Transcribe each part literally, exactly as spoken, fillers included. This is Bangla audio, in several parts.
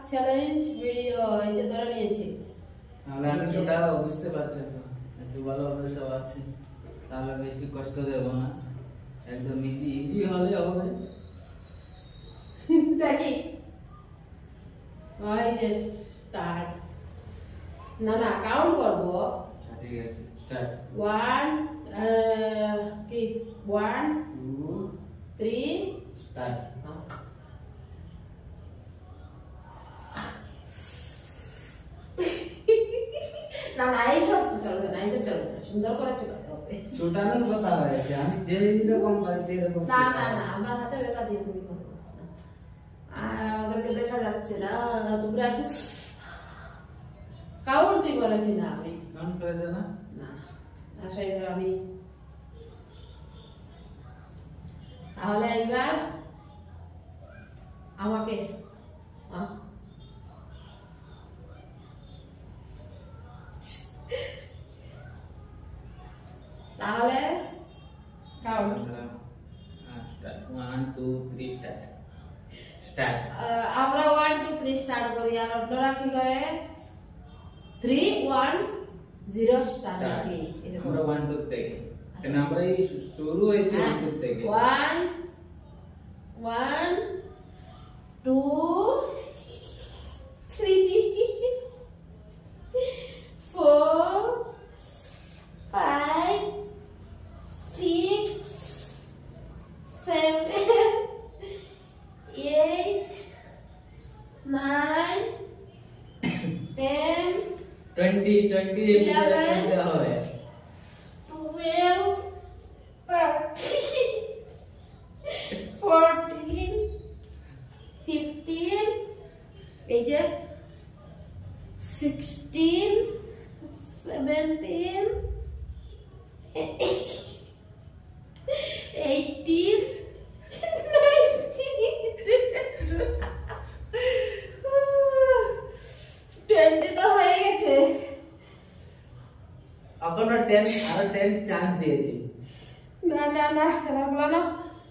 চ্যালেঞ্জ ভিডিও এই যে ধরে নিয়েছি। তাহলে আমি সেটা বুঝতে পারছেন তো, একটু ভালোভাবে সব আছে, তাহলে বেশি কষ্ট দেব না, একদম ইজি ইজি হলে হবে। দেখি ওই যে স্টার্ট, না না কাউন্ট করবো। ঠিক আছে, স্টার্ট। ওয়ান কি ওয়ান টু থ্রি স্টার্ট। না না এইসব চলবে না, এইসব চলবে না, সুন্দর করে চলতে হবে। ছোটানোর কথা হয়েছে, আমি যে যেরকম বাড়িতে এরকম। না না না আমার হাতে বেলা দিয়ে তুমি করো, আর আমাদেরকে দেখা যাচ্ছে না, তোমরা একটু কাউন্টই করেছি না আমি। কাউন্ট করেছে না? না আসলে আমি তাহলে এইবার আমাকে আহ, তাহলে count start. One two three start. Start. আমরা ওয়ান টু থ্রি স্টার্ট করি, আর আপনারা কি করে থ্রি ওয়ান জিরো স্টার্ট নাকি? আমরা ওয়ান টু থেকে, কেন আমরা এই শুরু হয়েছে ওয়ান টু থেকে। One one two three four five six seven eight nine ten twenty twenty eleven, হবে। twelve, thirteen, fourteen, fifteen, এই যে sixteen, seventeen, eighteen, nineteen, twenty তো হয়ে গেছে। এখনো টেন, আরো টেন চান্স দিয়েছি। না না না রাখলো না।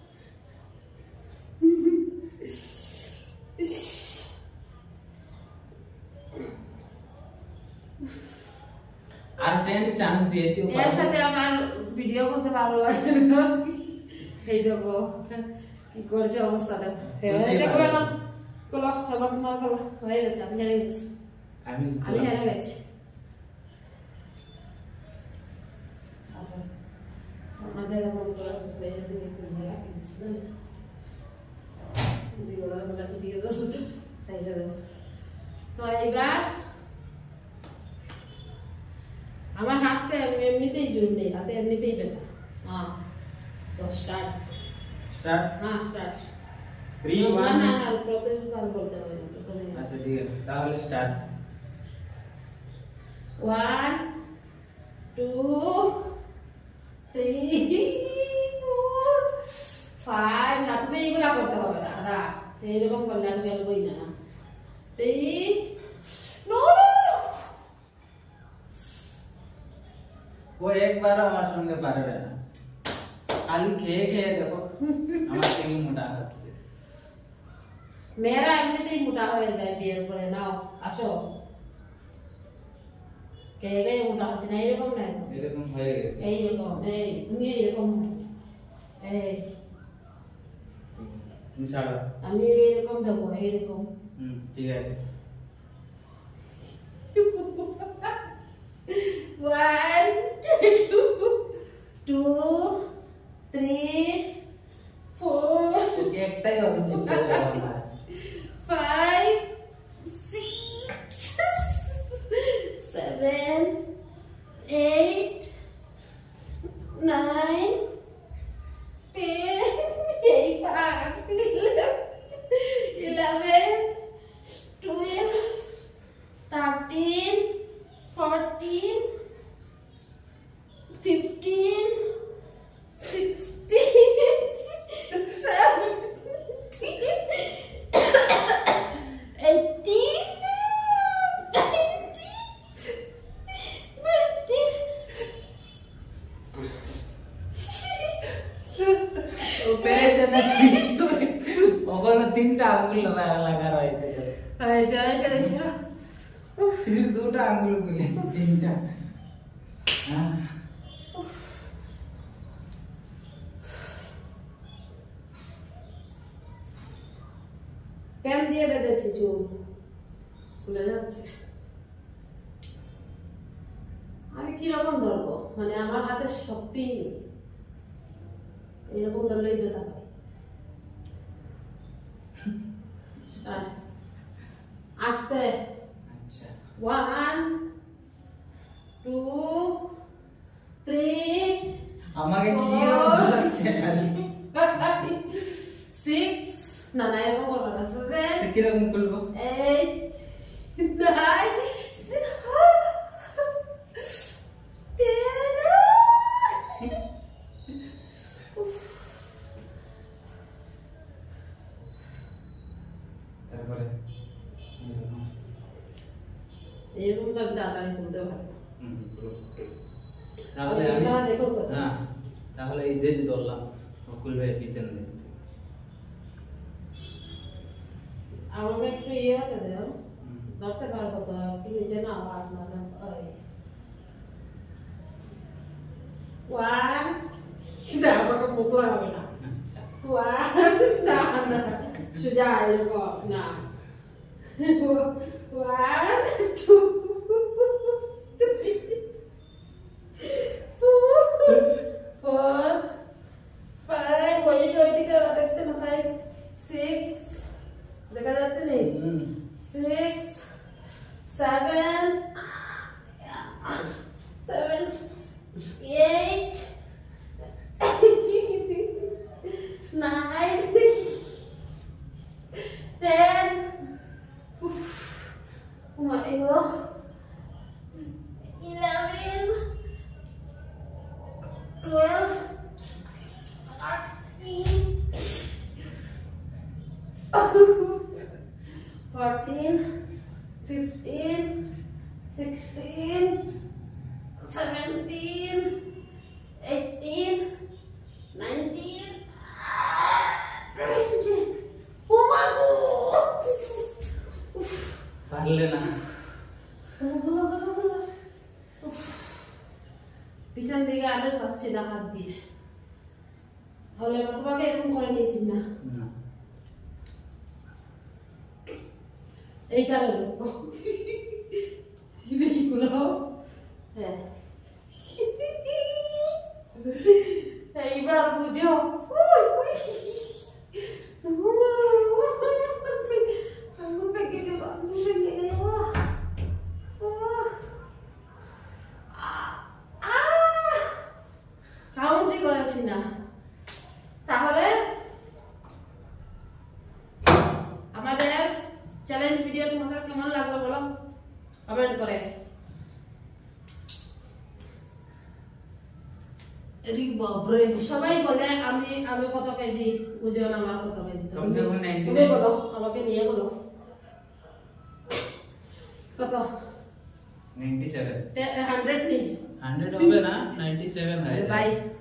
আর টেন চান্স দিয়েছি। এর সাথে আমার ভিডিও করতে ভালো লাগে না, এই দেখো কি করছে অবস্থা, দেখো দেখো না কলো এবার তোমার কলো হয়ে গেছে, আমি হেরে গেছি, আমি আমি হেরে গেছি। আমাদের এমন করে বসে যদি একটু হেরা কিনছ না ভিডিওটা আমরা দিয়ে দাও সাইডে দাও। তো এইবার আমার হাতে এমনিতেই জোর নেই, হাতে এমনিতেই ব্যথা। হ্যাঁ তো স্টার্ট। স্টার্ট। হ্যাঁ স্টার্ট। থ্রি না ওয়ান। না না প্রথমবার বলতে হবে না, প্রথমে আচ্ছা ঠিক আছে, তাহলে start. One two three four five, না তুমি এইগুলা করতে হবে না, না এইরকম করলে আমি গেলবই না। থ্রি নো নো নো, ও একবার আমার সঙ্গে পারবে না, খালি খেয়ে খেয়ে দেখো আমার কেমন মোটা হচ্ছে। মেয়েরা এমনিতেই মোটা হয়ে যায় বিয়ের পরে। নাও আসো, কে কে মোটা হচ্ছে না, এরকম না এরকম হয়ে গেছে। এইরকম, এই তুমি এইরকম, এই তুমি ছাড়ো। আমি এরকম দেবো, এইরকম। হুম ঠিক আছে। One two two three four তোকে একটাই হবে জিততে হবে না। five, six, seven, eight, nine, ten, eight, eleven, twelve, thirteen, fourteen, fifteen, sixteen, seventeen, eighteen, nineteen, twenty. ও পেয়েছে না ঠিক, ওখানে তিনটা আঙ্গুল লাগা লাগা রয়েছে। হয়ে যায় যায় सिर्फ দুটো আঙ্গুল খুলেছে তিনটা হ্যাঁ প্যান দিয়ে বেঁধেছি চুল খুলে যাচ্ছে আমি কিরকম ধরবো মানে আমার হাতে শক্তি নেই এরকম ধরলেই ব্যথা পাই আস্তে আচ্ছা ওয়ান টু থ্রি আমাকে কি রকম লাগছে খালি সিক্স না না এরকম করবো না সেভেন কিরকম করবো eight, nine, ten. তারপরে এরকম তো আমি তাড়াতাড়ি করতে পারবো তাহলে আমি দেখো তো হ্যাঁ তাহলে এই দেশ ধরলাম অকুল ভাই কিচেন নেই আমাকে একটু ইয়ে হতে দাও ধরতে পারবো তো কি নিচে না আওয়াজ না ওই ওয়ান না আমাকে মুখ লাগাবে না ওয়ান না না সোজা এরকম না ওয়ান টু ফোর ফাইভ ওইদিকে ওইদিকে ওরা দেখছে না ফাইভ সিক্স দেখা যাচ্ছে নেই six seven seven eight nine ten oh my god eleven twelve fourteen fifteen sixteen seventeen eighteen nineteen twenty oh my god পারলে না পিছন দিকে আলো পাচ্ছি না হাত দিয়ে তাহলে তোমাকে এরকম করে নিয়েছি না এই কারণে কি দেখি গুলো হ্যাঁ এইবার বুঝো কাউন্টই করেছি না তাহলে আমাদের চ্যালেঞ্জ ভিডিও তোমাদের কেমন লাগলো বলো কমেন্ট করে সবাই বলে আমি আমি কত কেজি বুঝেও না আমার কত কেজি তুমি বলো আমাকে নিয়ে বলো কত ninety-seven হান্ড্রেড নেই হান্ড্রেড হবে না ninety-seven হয় বাই